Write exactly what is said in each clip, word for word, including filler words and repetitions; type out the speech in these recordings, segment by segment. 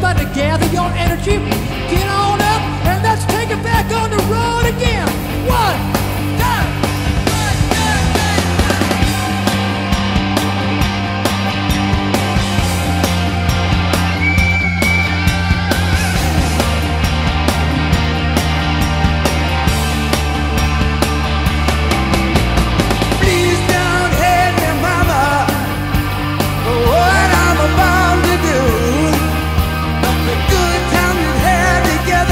Everybody gather your energy, get on up, and let's take it back on the road again. One, two. Together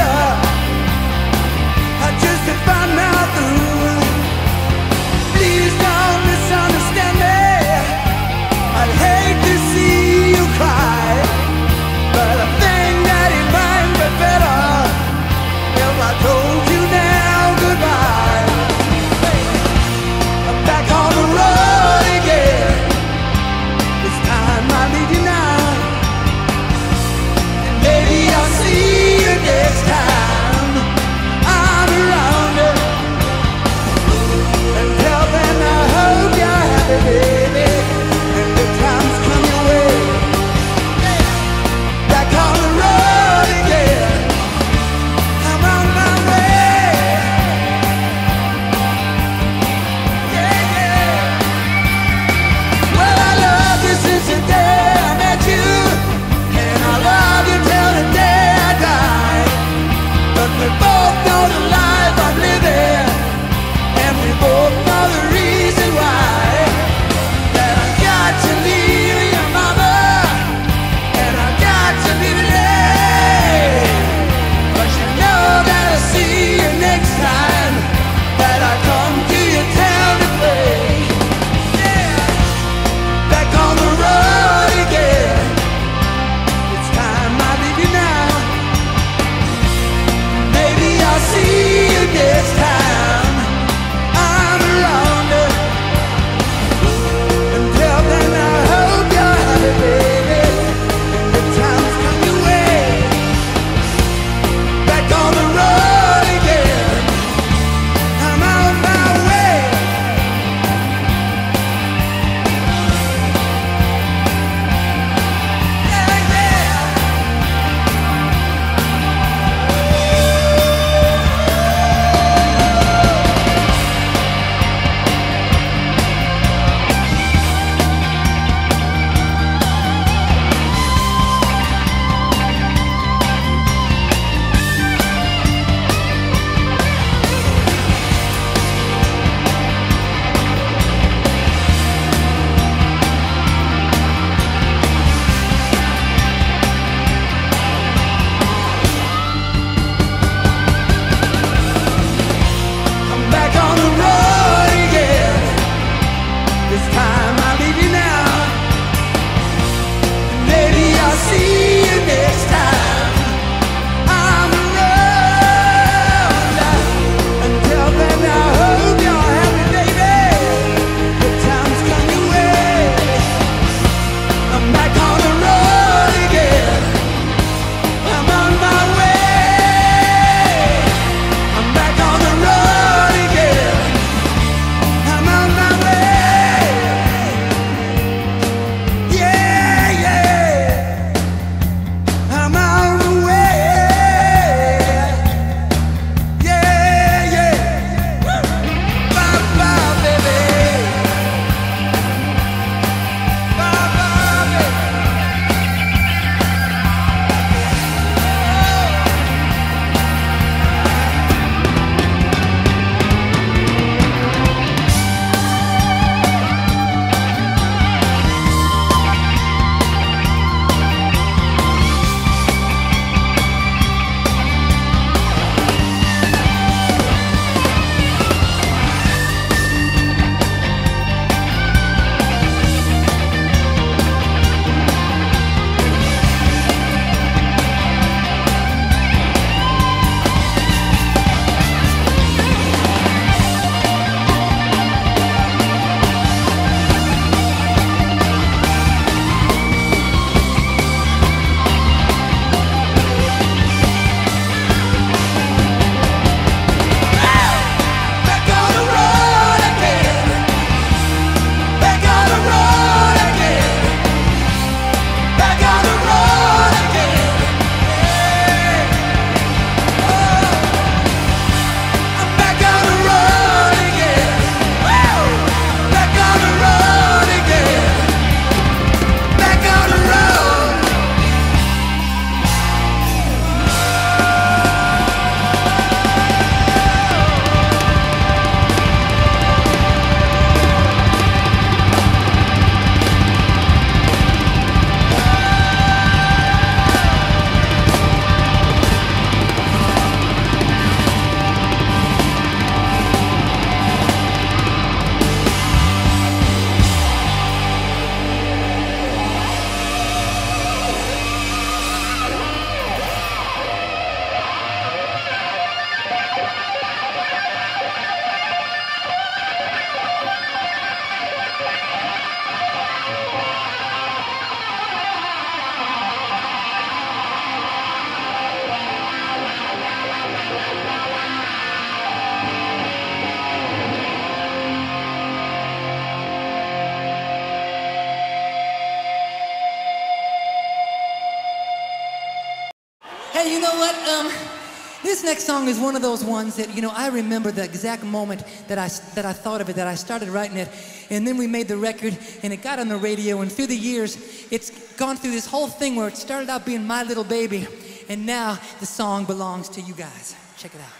Hey, you know what? Um, this next song is one of those ones that, you know, I remember the exact moment that I, that I thought of it, that I started writing it, and then we made the record, and it got on the radio, and through the years, it's gone through this whole thing where it started out being my little baby, and now the song belongs to you guys. Check it out.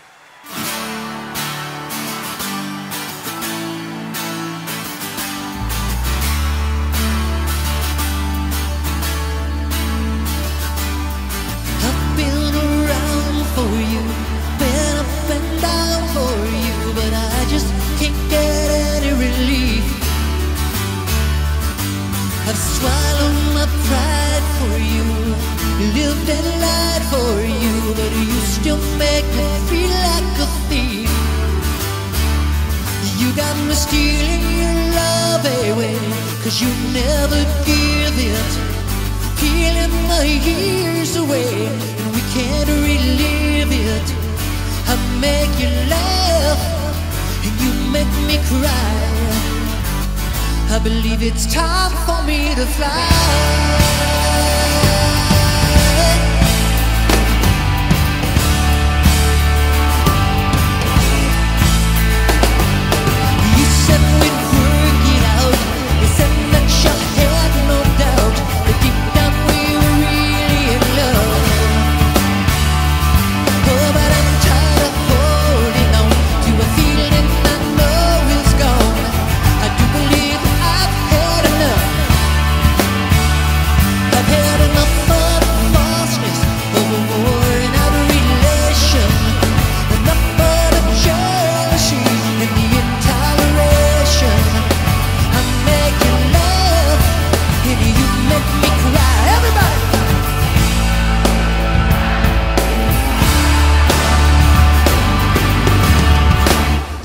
For you, been up and down for you, but I just can't get any relief. I've swallowed my pride for you, lived and lied for you, but you still make me feel like a thief. You got me stealing your love away, 'cause you never give it, peeling my years away, and we can't relive it. I make you laugh, and you make me cry. I believe it's time for me to fly.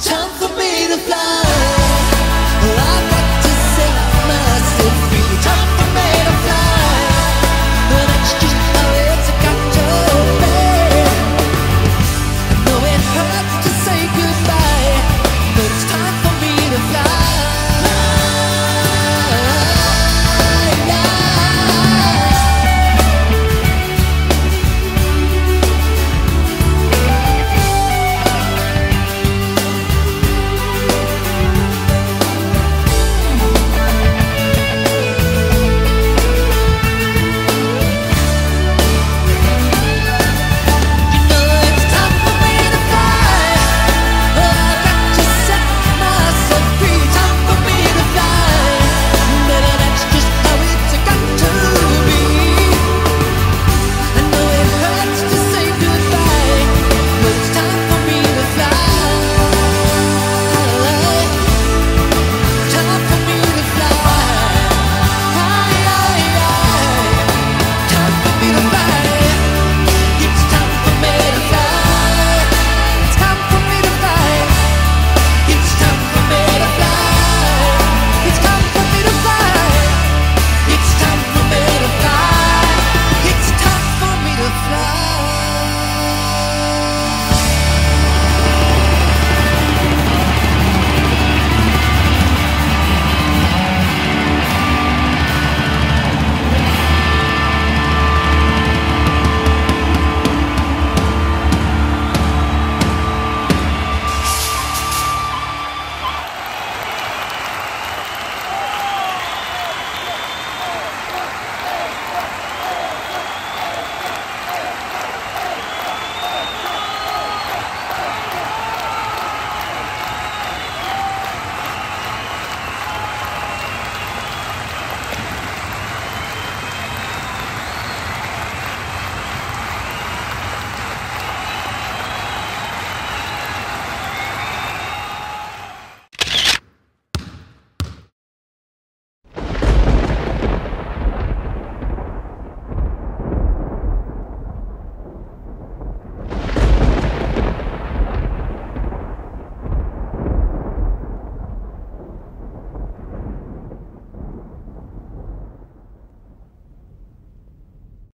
Time